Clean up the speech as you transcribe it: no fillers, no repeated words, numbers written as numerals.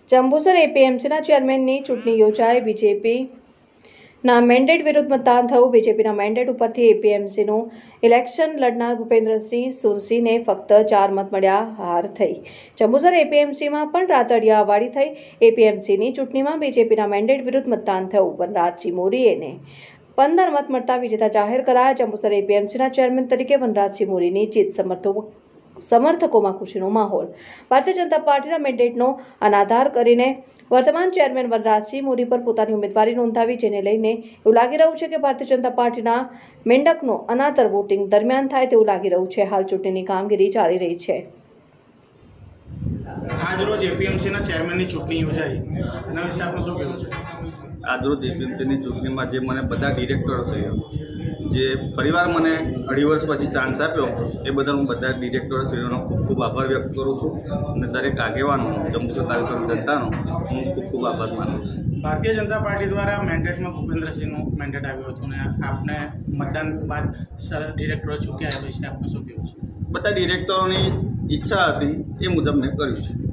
જંબુસર એપીએમસીના ચેરમેનની ચૂંટણી યોજાઈ। બીજેપીના મેન્ડેટ વિરુદ્ધ મતદાન થયું। બીજેપીના મેન્ડેટ ઉપરથી એપીએમસીનું ઇલેક્શન લડનાર ભૂપેન્દ્રસિંહ સુરસીને ફક્ત 4 મત મળ્યા, હાર થઈ। જંબુસર એપીએમસીમાં પણ રાતડિયાવાળી થઈ। એપીએમસીની ચૂંટણીમાં બીજેપીના મેન્ડેટ વિરુદ્ધ મતદાન થયું। વનરાજસિંહ મોરીને 15 મત મળતા વિજેતા જાહેર કરાયા। જંબુસર એપીએમસીના ચેરમેન તરીકે વનરાજસિંહ મોરીની જીત સમર્થકોમાં ખુશીનો માહોલ। ભારતીય જનતા પાર્ટીના મેન્ડેટનો અનાદર કરીને વર્તમાન ચેરમેન વનરાજસિંહ મોરી પર પોતાની ઉમેદવારી નોંધાવી, જેને લઈને એવું લાગી રહ્યું છે કે ભારતીય જનતા પાર્ટીના મેન્ડકનો અનાદર વોટિંગ દરમિયાન થાય તેવું લાગી રહ્યું છે। હાલ ચૂંટણીની કામગીરી ચાલી રહી છે। આજરોજ એપીએમસીના ચેરમેનની ચૂંટણી યોજાઈ, એના વિશે આપનું શું કહેવું છે? આજરોજ એપીએમસીની ચૂંટણીમાં જે મને બધા ડિરેક્ટરોશ્રીઓ જે ફરીવાર મને 2.5 વર્ષ પછી ચાન્સ આપ્યો એ બદલ હું બધા ડિરેક્ટરોશ્રીઓનો ખૂબ ખૂબ આભાર વ્યક્ત કરું છું અને દરેક આગેવાનો જંબુસર તાલુકાની જનતાનો હું ખૂબ ખૂબ આભાર માનું છું। ભારતીય જનતા પાર્ટી દ્વારા મેન્ડેટમાં ભૂપેન્દ્રસિંહનું મેન્ડેટ આવ્યું હતું અને આપને મતદાન બાદ ડિરેક્ટરો ચૂક્યા, એ વિશે આપનું શું કહેવું છે? બધા ડિરેક્ટરોની ઈચ્છા હતી એ મુજબ મેં કર્યું છે।